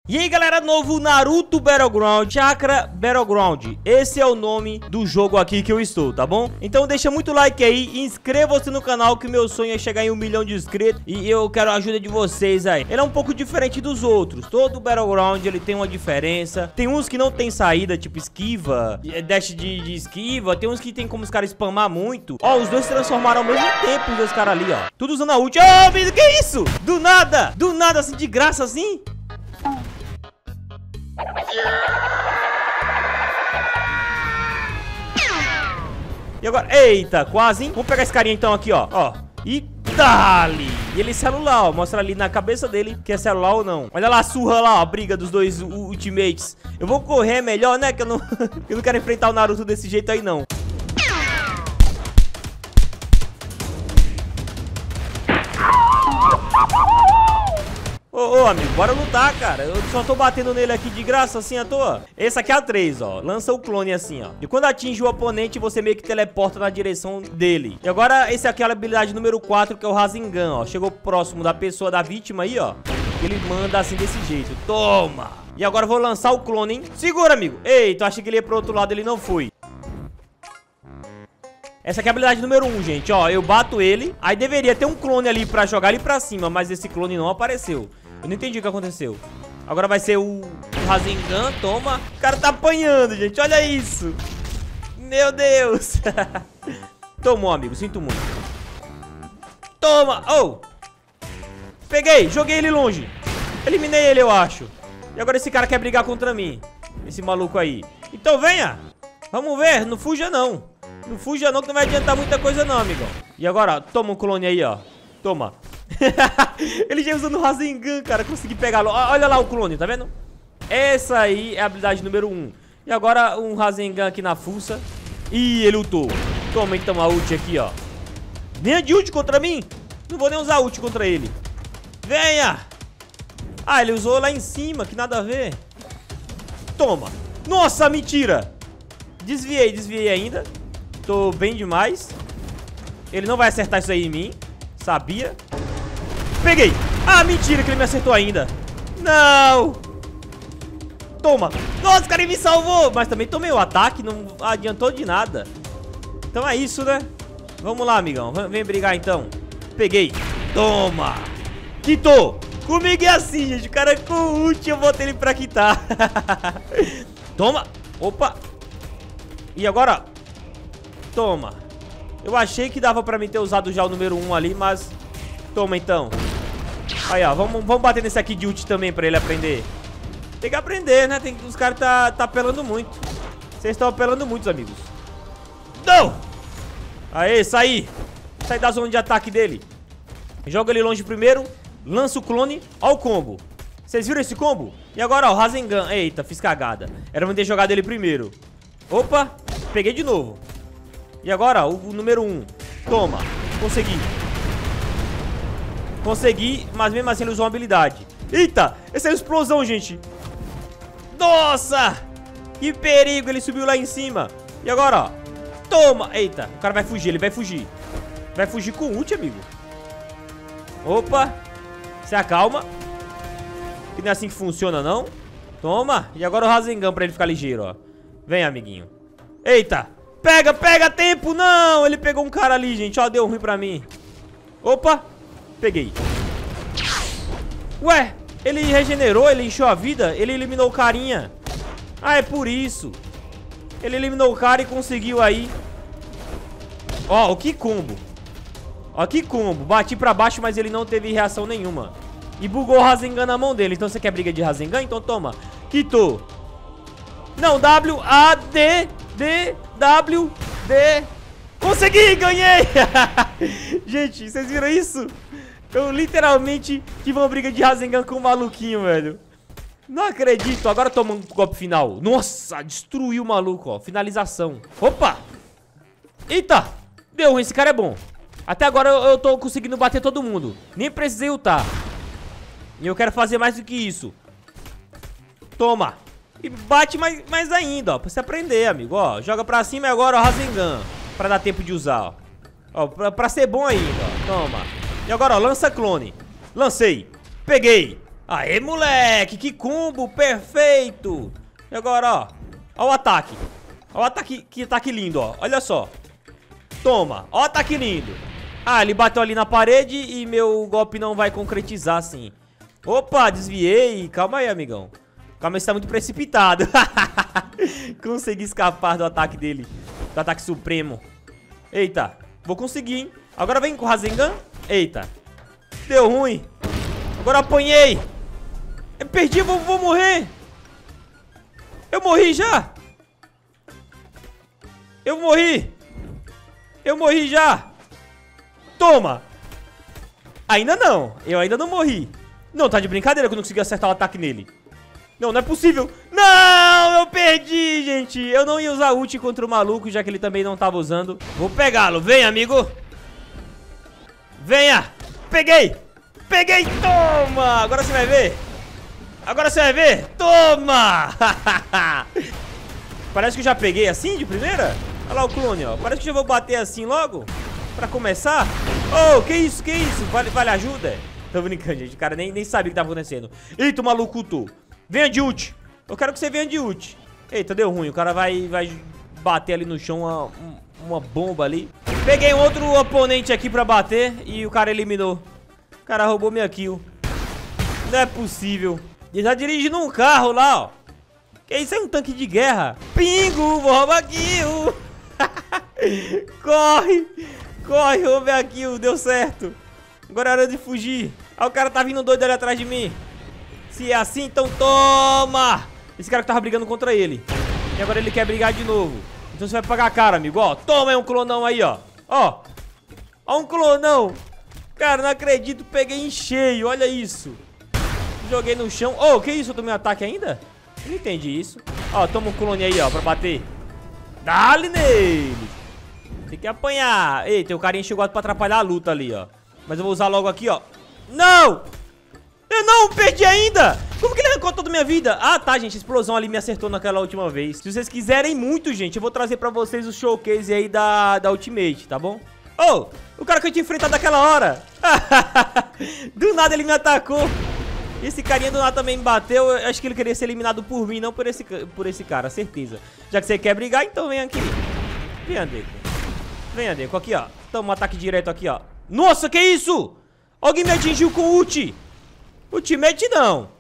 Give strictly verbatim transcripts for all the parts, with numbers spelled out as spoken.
E aí galera, novo Naruto Battleground, Chakra Battleground. Esse é o nome do jogo aqui que eu estou, tá bom? Então deixa muito like aí, inscreva-se no canal, que meu sonho é chegar em um milhão de inscritos. E eu quero a ajuda de vocês aí. Ele é um pouco diferente dos outros. Todo Battleground ele tem uma diferença. Tem uns que não tem saída, tipo esquiva, dash de, de esquiva. Tem uns que tem como os caras spamar muito. Ó, os dois se transformaram ao mesmo tempo, os dois caras ali, ó. Tudo usando a ult. Ô, oh, que que isso? Do nada, do nada, assim, de graça, assim. E agora, eita, quase, hein? Vamos pegar esse carinha então aqui, ó, ó. E dali. E ele é celular, ó, mostra ali na cabeça dele que é celular ou não. Olha lá a surra lá, ó, a briga dos dois ultimates. Eu vou correr melhor, né, que eu não, eu não quero enfrentar o Naruto desse jeito aí, não. Ô, ô, amigo, bora lutar, cara. Eu só tô batendo nele aqui de graça, assim, à toa. Esse aqui é a três, ó. Lança o clone assim, ó. E quando atinge o oponente, você meio que teleporta na direção dele. E agora, esse aqui é a habilidade número quatro, que é o Rasengan, ó. Chegou próximo da pessoa, da vítima aí, ó. Ele manda assim, desse jeito. Toma! E agora eu vou lançar o clone, hein? Segura, amigo. Eita, eu achei que ele ia pro outro lado, ele não foi. Essa aqui é a habilidade número um, gente, ó. Eu bato ele. Aí deveria ter um clone ali pra jogar ali pra cima, mas esse clone não apareceu. Eu não entendi o que aconteceu. Agora vai ser o, o Rasengan, toma. O cara tá apanhando, gente, olha isso. Meu Deus. Tomou, amigo, sinto muito. Toma, oh. Peguei, joguei ele longe. Eliminei ele, eu acho. E agora esse cara quer brigar contra mim. Esse maluco aí. Então venha. Vamos ver, não fuja não. Não fuja não, que não vai adiantar muita coisa não, amigão. E agora, ó, toma um clone aí, ó. Toma. Ele já usando o Rasengan, cara. Consegui pegá-lo. Olha lá o clone, tá vendo? Essa aí é a habilidade número um. E agora um Rasengan aqui na fuça. Ih, ele ultou. Toma então a ult aqui, ó. Venha de ult contra mim. Não vou nem usar ult contra ele. Venha. Ah, ele usou lá em cima, que nada a ver. Toma. Nossa, mentira. Desviei, desviei ainda. Tô bem demais. Ele não vai acertar isso aí em mim. Sabia. Peguei. Ah, mentira que ele me acertou ainda. Não. Toma. Nossa, cara, ele me salvou. Mas também tomei o ataque, não adiantou de nada. Então é isso, né? Vamos lá, amigão. Vem brigar então. Peguei. Toma. Quitou. Comigo é assim, gente. O cara com ult, eu botei ele pra quitar. Toma. Opa. E agora? Toma. Eu achei que dava pra mim ter usado já o número um ali, mas... Toma então. Aí, ó, vamos, vamos bater nesse aqui de ult também pra ele aprender. Tem que aprender, né? Tem, os caras tá, tá apelando muito. Vocês estão apelando muito, amigos. Não! Aê, saí. Sai da zona de ataque dele. Joga ele longe primeiro. Lança o clone. Ó o combo. Vocês viram esse combo? E agora, ó, o Rasengan. Eita, fiz cagada. Era pra ter jogado ele primeiro. Opa, peguei de novo. E agora, ó, o, o número um. Toma, consegui. Consegui, mas mesmo assim ele usou uma habilidade. Eita, essa é a explosão, gente. Nossa, que perigo, ele subiu lá em cima. E agora, ó, toma. Eita, o cara vai fugir, ele vai fugir. Vai fugir com ult, amigo. Opa, se acalma. Que não é assim que funciona, não. Toma, e agora o Rasengan pra ele ficar ligeiro, ó. Vem, amiguinho. Eita, pega, pega tempo. Não, ele pegou um cara ali, gente, ó, deu ruim pra mim. Opa, peguei. Ué, ele regenerou, ele encheu a vida. Ele eliminou o carinha. Ah, é por isso. Ele eliminou o cara e conseguiu aí. Ó, que combo. Ó, que combo. Bati pra baixo, mas ele não teve reação nenhuma. E bugou o Rasengan na mão dele. Então você quer briga de Rasengan? Então toma. Quitou. Não, W, A, D, D, W, D. Consegui, ganhei. Gente, vocês viram isso? Eu literalmente tive uma briga de Rasengan com o maluquinho, velho. Não acredito. Agora toma um golpe final. Nossa, destruiu o maluco, ó. Finalização. Opa. Eita. Deu ruim, esse cara é bom. Até agora eu, eu tô conseguindo bater todo mundo. Nem precisei ultar. E eu quero fazer mais do que isso. Toma. E bate mais, mais ainda, ó. Pra você aprender, amigo, ó. Joga pra cima e agora, ó, Rasengan. Pra dar tempo de usar, ó. Ó, pra, pra ser bom ainda, ó. Toma. E agora, ó, lança clone. Lancei. Peguei. Aê, moleque, que combo perfeito. E agora, ó, ó o ataque. Ó o ataque, que ataque lindo, ó. Olha só. Toma, ó o ataque lindo. Ah, ele bateu ali na parede e meu golpe não vai concretizar assim. Opa, desviei. Calma aí, amigão. Calma aí, você tá muito precipitado. Consegui escapar do ataque dele. Do ataque supremo. Eita, vou conseguir, hein. Agora vem com o Rasengan. Eita, deu ruim. Agora apanhei. Eu perdi, vou, vou morrer. Eu morri já. Eu morri. Eu morri já. Toma. Ainda não. Eu ainda não morri. Não, tá de brincadeira que eu não consegui acertar o ataque nele. Não, não é possível. Não, eu perdi, gente. Eu não ia usar ult contra o maluco, já que ele também não tava usando. Vou pegá-lo. Vem, amigo. Venha. Peguei. Peguei. Toma. Agora você vai ver. Agora você vai ver. Toma. Parece que eu já peguei assim de primeira. Olha lá o clone, ó. Parece que já vou bater assim logo. Pra começar. Oh, que isso, que isso? Vale, vale ajuda? Tô brincando, gente. O cara nem, nem sabia o que tava acontecendo. Eita, maluco, tu. Venha de ult. Eu quero que você venha de ult. Eita, deu ruim. O cara vai, vai bater ali no chão uma, uma bomba ali. Peguei um outro oponente aqui pra bater e o cara eliminou. O cara roubou minha kill. Não é possível. Ele tá dirigindo um carro lá, ó. Que isso é um tanque de guerra. Pingo, vou roubar kill. Corre. Corre, roubei a kill. Deu certo. Agora é hora de fugir. Ah, o cara tá vindo doido ali atrás de mim. Se é assim, então toma. Esse cara que tava brigando contra ele. E agora ele quer brigar de novo. Então você vai pagar cara, amigo. Ó, toma aí um clonão aí, ó. Ó. Ó um clonão. Cara, não acredito. Peguei em cheio. Olha isso. Joguei no chão. Oh, que isso? Eu tomei um ataque ainda? Eu não entendi isso. Ó, toma um clone aí, ó, pra bater. Dá-lhe nele. Tem que apanhar. Eita, o carinha chegou pra atrapalhar a luta ali, ó. Mas eu vou usar logo aqui, ó. Não! Eu não perdi ainda! Como que ele arrancou toda a minha vida? Ah, tá, gente. A explosão ali me acertou naquela última vez. Se vocês quiserem muito, gente, eu vou trazer pra vocês o showcase aí da, da Ultimate, tá bom? Oh, o cara que eu tinha enfrentado naquela hora. Do nada ele me atacou. Esse carinha do nada também me bateu. Eu acho que ele queria ser eliminado por mim, não por esse, por esse cara, certeza. Já que você quer brigar, então vem aqui. Vem, Deco. Vem, Deco. Aqui, ó. Toma um ataque direto aqui, ó. Nossa, que isso? Alguém me atingiu com ult. Ultimate não.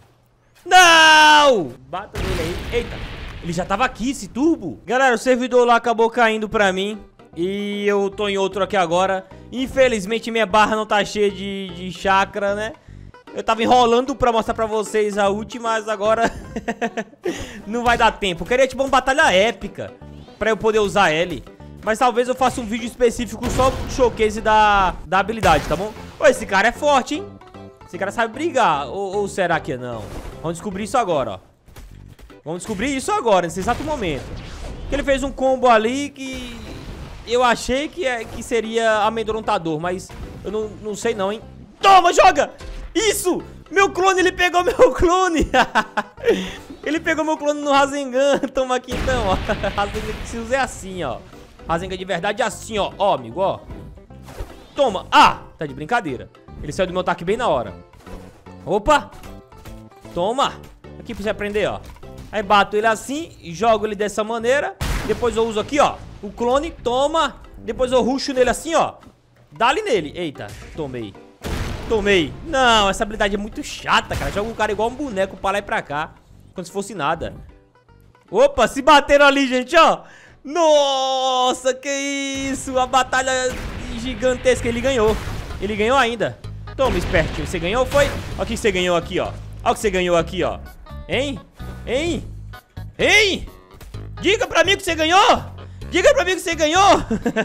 Não! Bata nele aí. Eita. Ele já tava aqui, esse turbo. Galera, o servidor lá acabou caindo pra mim. E eu tô em outro aqui agora. Infelizmente minha barra não tá cheia de, de chakra, né? Eu tava enrolando pra mostrar pra vocês a ult, mas agora não vai dar tempo. Eu queria tipo uma batalha épica pra eu poder usar ele. Mas talvez eu faça um vídeo específico só pro showcase da, da habilidade, tá bom? Ô, esse cara é forte, hein? Esse cara sabe brigar. Ou, ou será que não? Vamos descobrir isso agora, ó. Vamos descobrir isso agora, nesse exato momento. Que ele fez um combo ali que eu achei que, é, que seria amedrontador, mas eu não, não sei não, hein? Toma, joga! Isso! Meu clone, ele pegou meu clone! Ele pegou meu clone no Rasengan. Toma aqui então, ó. Rasengan que se usa é assim, ó. Rasengan de verdade é assim, ó. Ó, amigo, ó. Toma. Ah, tá de brincadeira. Ele saiu do meu ataque bem na hora. Opa. Toma. Aqui pra você aprender, ó. Aí bato ele assim e jogo ele dessa maneira. Depois eu uso aqui, ó, o clone. Toma. Depois eu rusho nele assim, ó. Dá-lhe nele. Eita, tomei. Tomei. Não, essa habilidade é muito chata, cara. Joga o cara igual um boneco pra lá e pra cá. Como se fosse nada. Opa, se bateram ali, gente, ó. Nossa, que isso. A batalha gigantesca. Ele ganhou. Ele ganhou ainda. Toma, espertinho. Você ganhou, foi? Olha o que você ganhou aqui, ó. Olha o que você ganhou aqui, ó. Hein? Hein? Hein? Diga pra mim que você ganhou. Diga pra mim que você ganhou.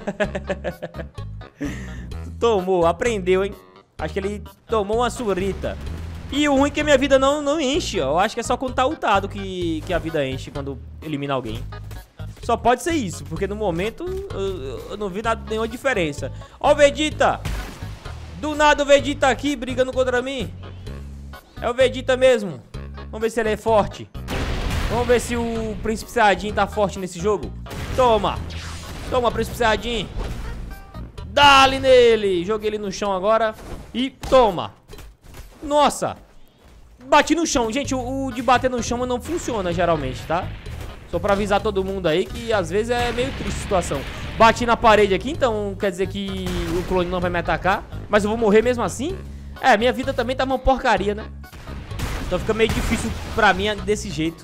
Tomou, aprendeu, hein? Acho que ele tomou uma surrita. E o ruim é que a minha vida não, não enche, ó. Eu acho que é só quando tá ultado que, que a vida enche quando elimina alguém. Só pode ser isso, porque no momento eu, eu não vi nada, nenhuma diferença. Ó o Vegeta. Do nada o Vegeta aqui brigando contra mim. É o Vegeta mesmo. Vamos ver se ele é forte. Vamos ver se o Príncipe Saiyajin tá forte nesse jogo. Toma. Toma, Príncipe Saiyajin. Dá-lhe nele. Joguei ele no chão agora. E toma. Nossa. Bati no chão. Gente, o, o de bater no chão não funciona geralmente, tá? Só pra avisar todo mundo aí que às vezes é meio triste a situação. Bati na parede aqui, então quer dizer que o clone não vai me atacar. Mas eu vou morrer mesmo assim? É, minha vida também tá uma porcaria, né? Então fica meio difícil pra mim desse jeito.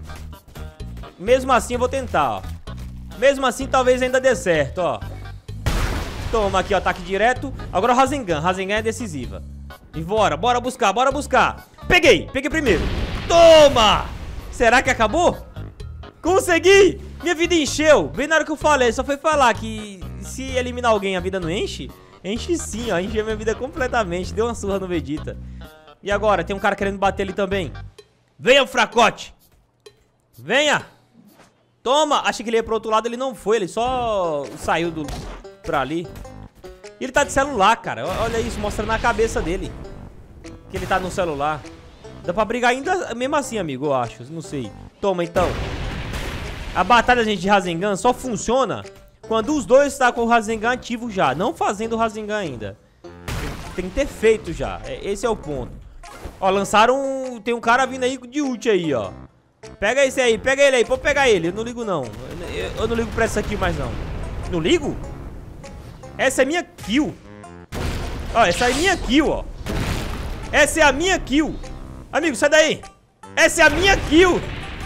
Mesmo assim eu vou tentar, ó. Mesmo assim talvez ainda dê certo, ó. Toma aqui, ó, ataque direto. Agora o Rasengan, Rasengan é decisiva. E bora, bora buscar, bora buscar. Peguei, peguei primeiro. Toma! Será que acabou? Consegui! Minha vida encheu. Bem na hora que eu falei, só foi falar que se eliminar alguém a vida não enche. Enche sim, ó, encheu minha vida completamente. Deu uma surra no Vegeta. E agora, tem um cara querendo bater ali também. Venha, fracote! Venha! Toma! Achei que ele ia pro outro lado, ele não foi. Ele só saiu do... pra ali. E ele tá de celular, cara. Olha isso, mostrando a cabeça dele. Que ele tá no celular. Dá pra brigar ainda mesmo assim, amigo, eu acho. Não sei. Toma, então. A batalha, gente, de Rasengan só funciona quando os dois estão com o Rasengan ativo já. Não fazendo o Rasengan ainda. Tem que ter feito já. Esse é o ponto. Ó, lançaram... Tem um cara vindo aí de ult aí, ó. Pega esse aí, pega ele aí. Pode pegar ele, eu não ligo não. Eu, eu não ligo pra essa aqui mais não. Não ligo? Essa é minha kill. Ó, essa é minha kill, ó. Essa é a minha kill. Amigo, sai daí. Essa é a minha kill.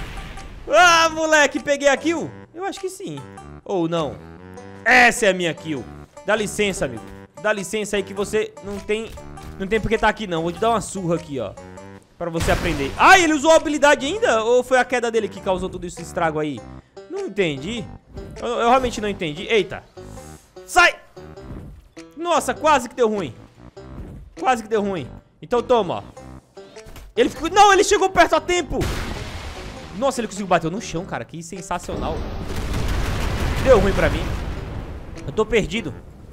Ah, moleque, peguei a kill? Eu acho que sim. Ou não. Essa é a minha kill. Dá licença, amigo. Dá licença aí que você não tem... Não tem porque tá aqui não. Vou te dar uma surra aqui, ó. Pra você aprender. Ah, ele usou a habilidade ainda? Ou foi a queda dele que causou todo esse estrago aí? Não entendi. Eu, eu realmente não entendi. Eita. Sai! Nossa, quase que deu ruim. Quase que deu ruim. Então toma, ó. Ele ficou... Não, ele chegou perto a tempo. Nossa, ele conseguiu bater no chão, cara. Que sensacional. Deu ruim pra mim. Eu tô perdido.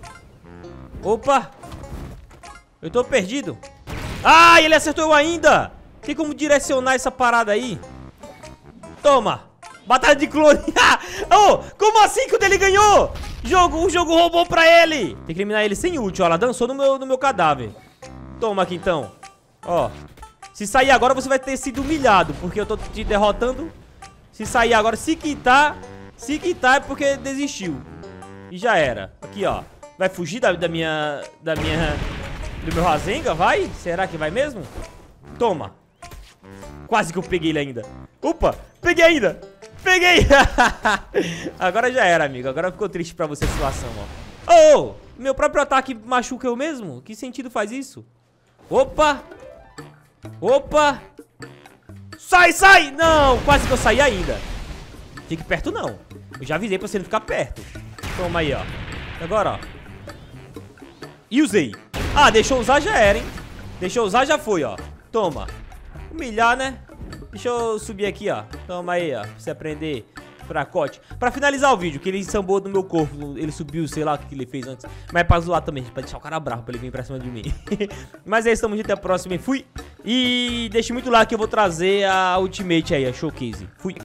Opa. Eu tô perdido. Ah, ele acertou eu ainda. Tem como direcionar essa parada aí? Toma. Batalha de clone. Oh, como assim que o dele ganhou? Jogo, o jogo roubou pra ele. Tem que eliminar ele sem ult, ó. Ela dançou no meu, no meu cadáver. Toma aqui então. Ó. Se sair agora você vai ter sido humilhado, porque eu tô te derrotando. Se sair agora, se quitar, se quitar é porque desistiu. E já era. Aqui, ó. Vai fugir da, da minha... Da minha... Do meu Rasengan, vai? Será que vai mesmo? Toma. Quase que eu peguei ele ainda. Opa, peguei ainda. Peguei. Agora já era, amigo. Agora ficou triste pra você a situação, ó. Oh, meu próprio ataque machuca eu mesmo? Que sentido faz isso? Opa. Opa. Sai, sai. Não, quase que eu saí ainda. Fique perto não. Eu já avisei pra você não ficar perto. Toma aí, ó. Agora, ó. E usei. Ah, deixou usar já era, hein? Deixou usar já foi, ó. Toma. Humilhar, né? Deixa eu subir aqui, ó. Toma aí, ó. Pra você aprender. Fracote. Pra finalizar o vídeo, que ele sambou no meu corpo. Ele subiu, sei lá o que ele fez antes. Mas é pra zoar também, pra deixar o cara bravo, pra ele vir pra cima de mim. Mas é isso, tamo junto, até a próxima. Fui. E deixe muito like que eu vou trazer a Ultimate aí, a Showcase. Fui.